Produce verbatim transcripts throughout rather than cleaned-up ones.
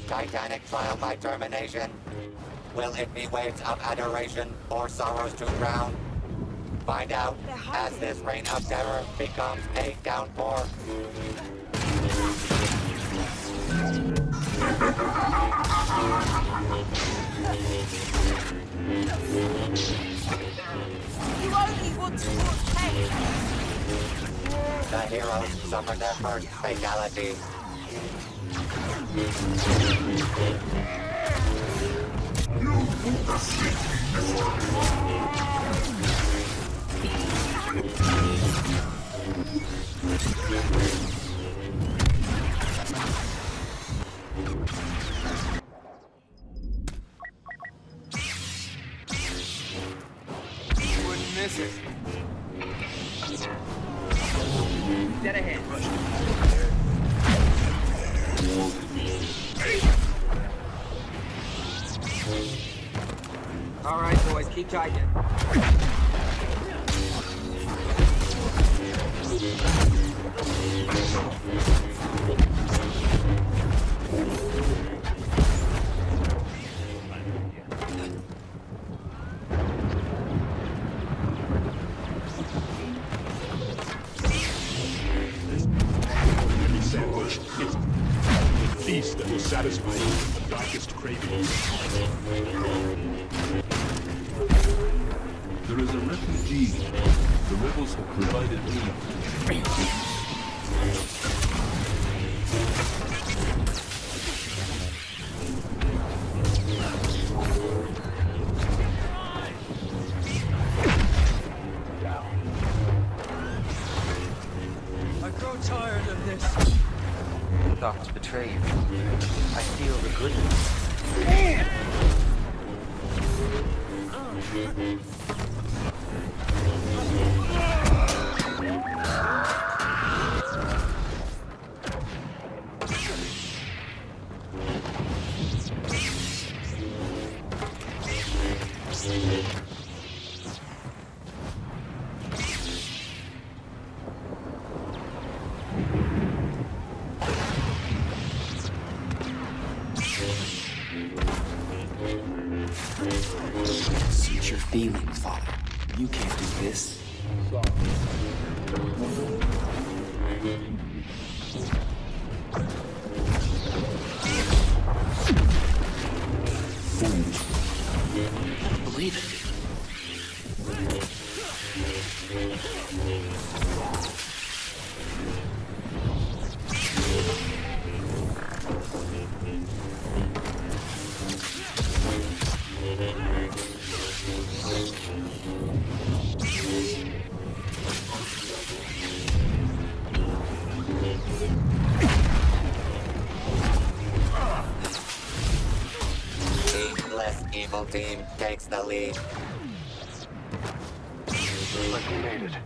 titanic trial by termination? Will it be waves of adoration or sorrows to drown? Find out as this reign of terror becomes a downpour. You only want to protect. The heroes suffer their first fatality. You wouldn't miss it. Dead ahead. All right, boys, keep tight. Feast that will satisfy the darkest cravings. There is a refugee. The rebels have provided aid. I grow tired of this. Not to betray you. I feel the goodness. Suit your feelings, Father. You can't do this. I don't believe it. Less evil team takes the lead. Like we made it.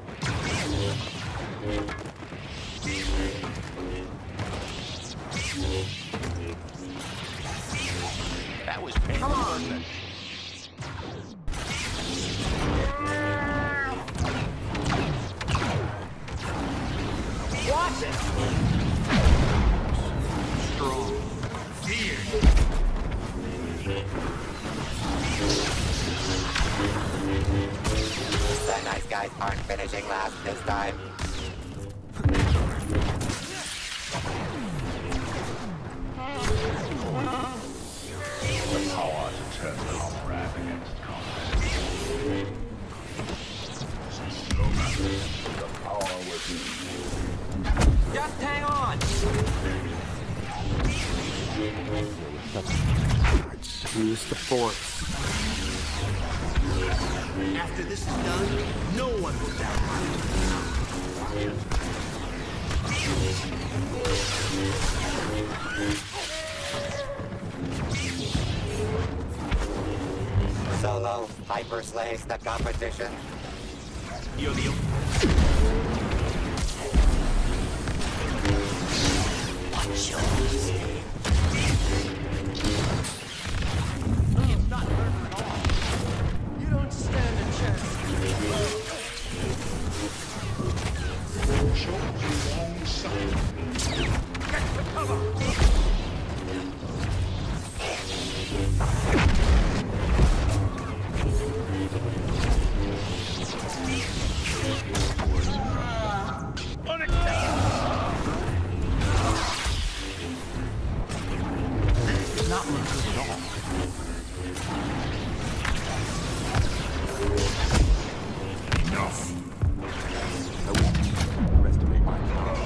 That was painful, wasn't it? Watch it! Strong. Fear. The nice guys aren't finishing last this time. The power to turn comrade against comrade. No matter the power within. Just hang on! Use the force. After this is done, no one will doubt Solo hyper slays the competition. You're the Watch yours. It's not hurt at all. You don't stand a chance. Show long suffering. Get to cover! not look good at all. Enough. I won't underestimate my power.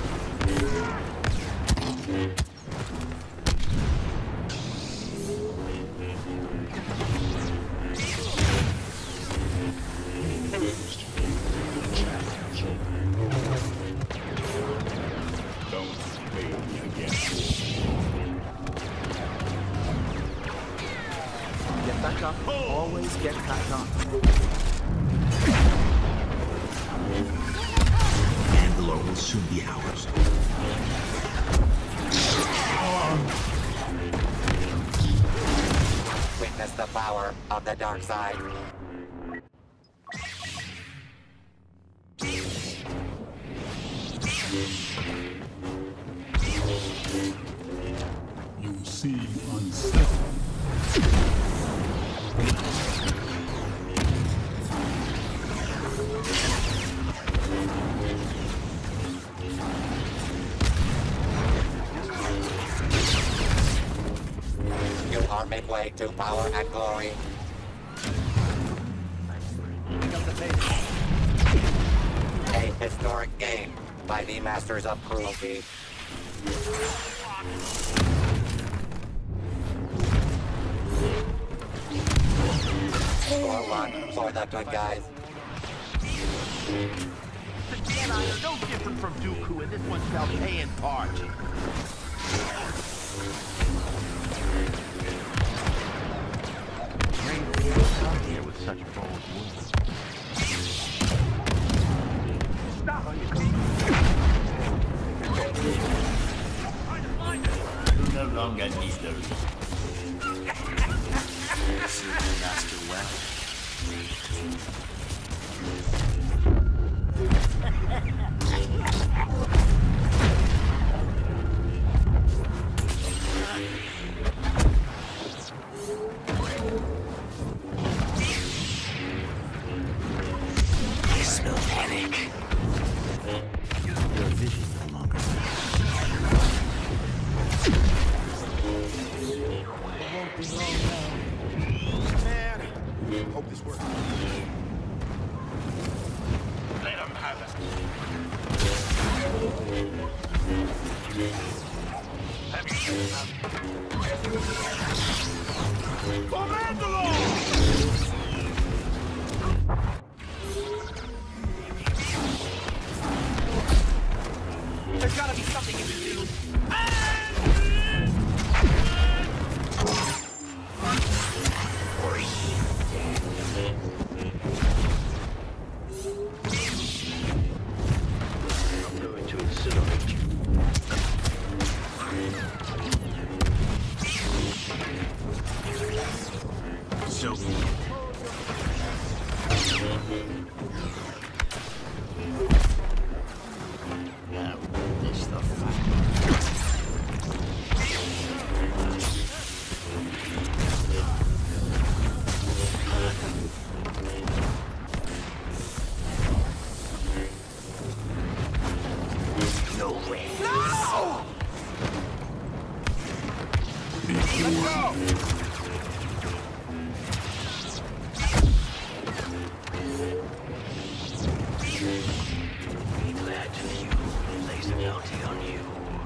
Don't fail me again. Get back up. Always get back up. Mandalore will soon be ours. Witness the power of the dark side. You seem unsettled. You are midway to power and glory. A historic game by the masters of cruelty. Score one for the good guys. The Jedi are no different from Dooku, and this one shall pay in part. Great people come here with such bold words. Stop on your feet. You no longer need those. See the master well. I smell panic. Your vision no longer Man, hope this works. Let them have it. For Mandalore! There's gotta be something you can do. I'm going to incinerate you. So. Now, this the fight. No way. No! Let's go! Be glad to you lays a bounty on you.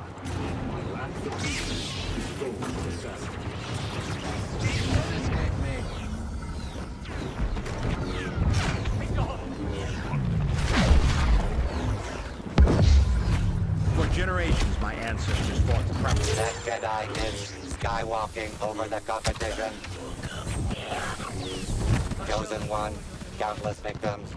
For generations, my ancestors fought proudly. That Jedi is skywalking over the competition. Chosen one, countless victims.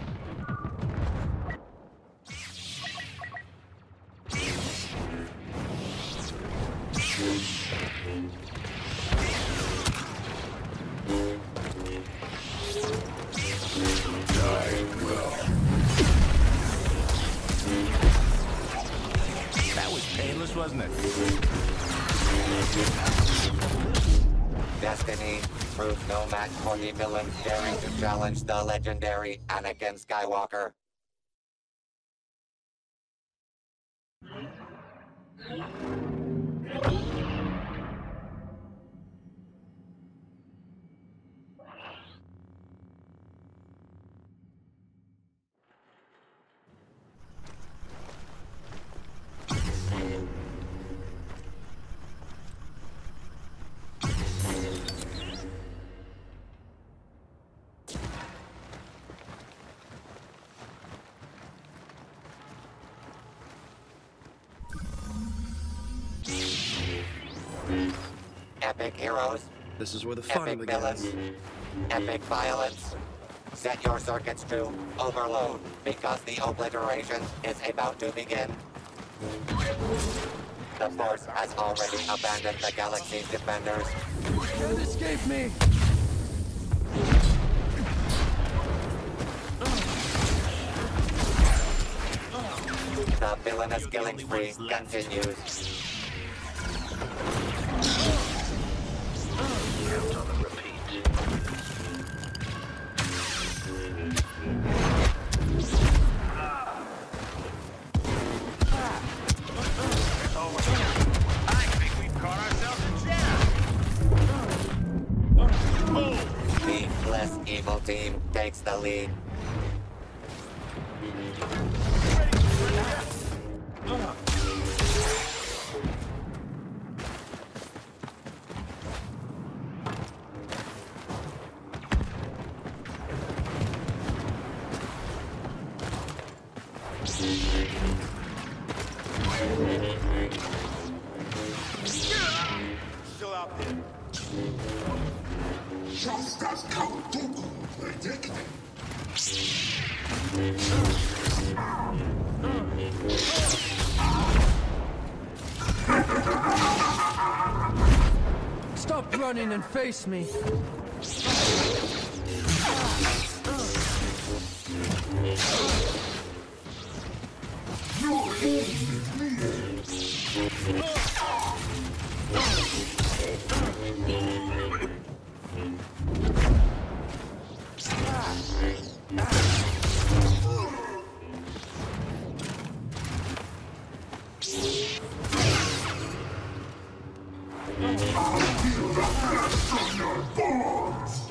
That was painless, wasn't it? Destiny proved no match for the villains daring to challenge the legendary Anakin Skywalker. Epic heroes, This is where the fun epic begins. villains, epic violence. Set your circuits to overload because the obliteration is about to begin. The Force has already abandoned the galaxy's defenders. Can't escape me! The villainous killing spree continues. Count on a repeat. I think we've caught ourselves a jam. The less evil team takes the lead. Still out there. Just as Count Dooku predicted. Stop running and face me! Your aim is needed. Feel the thirst in your bones.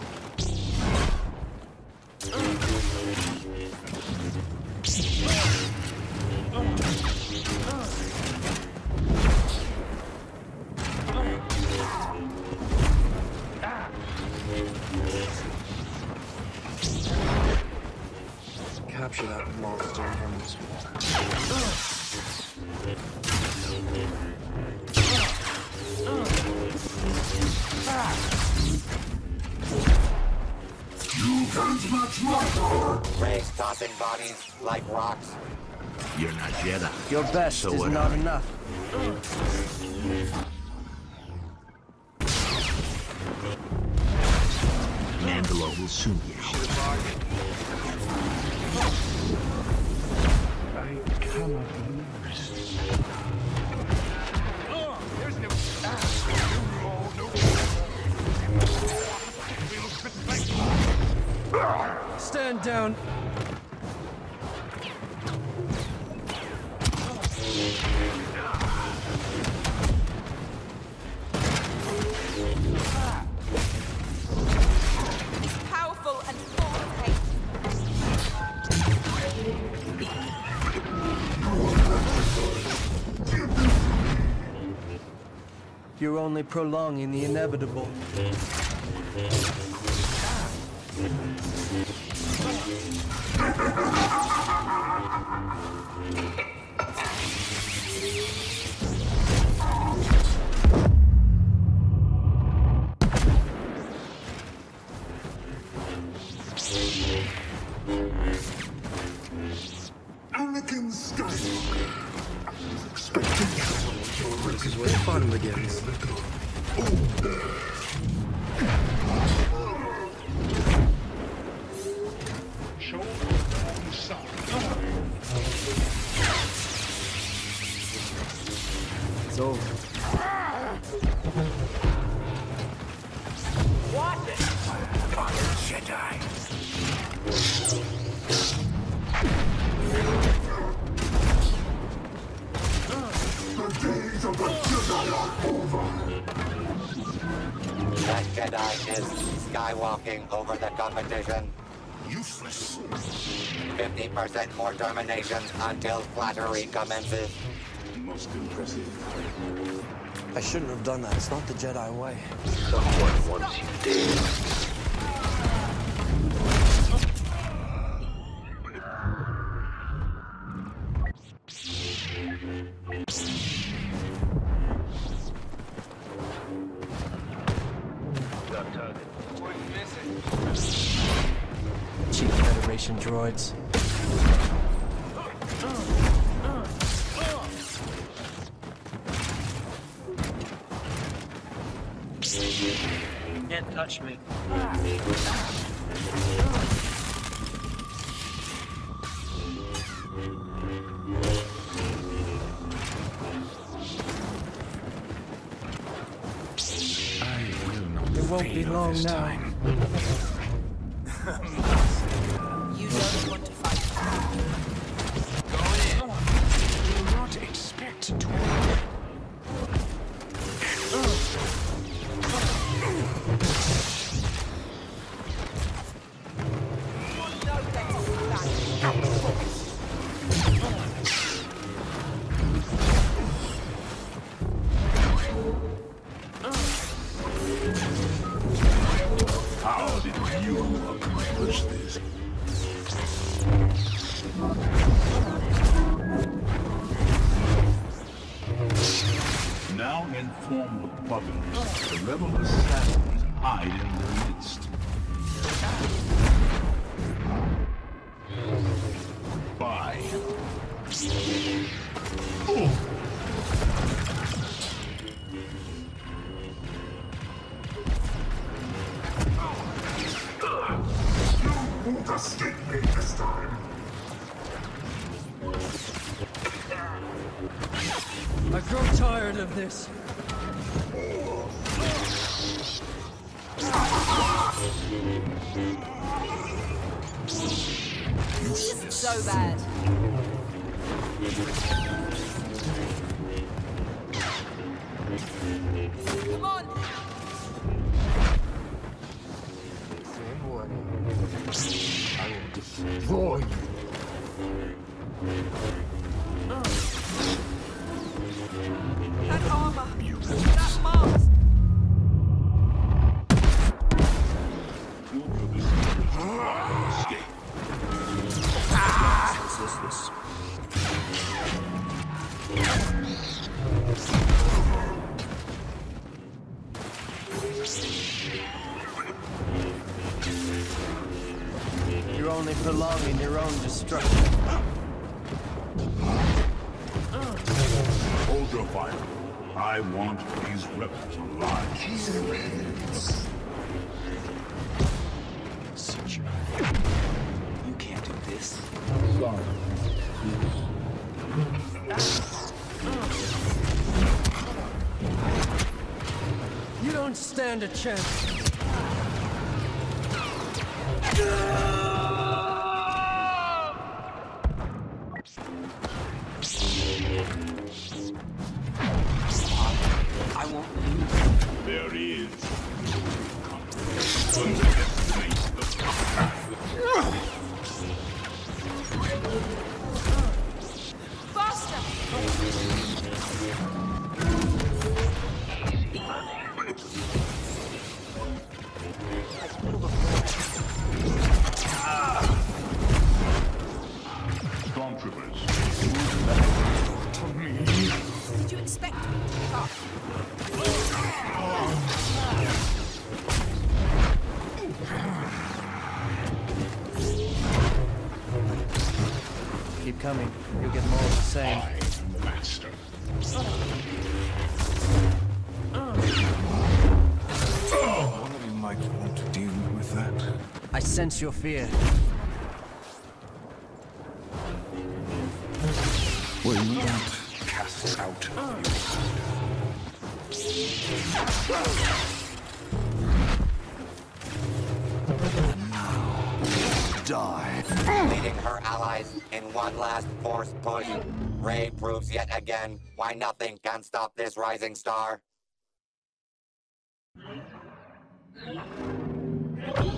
Capture that monster from this water. You can't match my power. Rey's tossing bodies like rocks. You're not Jedi. Your best So is what not are you? enough. Mandalore will soon be out. I cannot believe this. There's no... Stand down. He's powerful and full of hate. You're only prolonging the inevitable. Anakin Skywalker. I was expecting you. This is where the fun begins. Show them sorry. It's over. The days of the Jedi are over. That Jedi is skywalking over the competition. Useless. fifty percent more terminations until flattery commences. Most impressive. I shouldn't have done that. It's not the Jedi way. Someone wants you dead. Federation droids. Can't touch me. It won't be long now. You don't want to fight. Do not expect to win. No better than How did you accomplish this? Now inform the public. The rebel assassins hide in their midst. Bye. You won't escape me this time. I grow tired of this. isn't so bad. Come on. I will destroy you. That armor. That mask. Escape. This. You're only prolonging your own destruction. Hold your fire. I want these rebels alive. You can't do this. Sorry. You don't stand a chance. I won't lose. There is. Faster. Stormtroopers. Did you expect me to give up? Keep coming. You'll get more of the same. I am the master. One of you might want to deal with that. I sense your fear. Well, you won't cast out of you. Die. Leading her allies in one last forced push, Rey proves yet again why nothing can stop this rising star.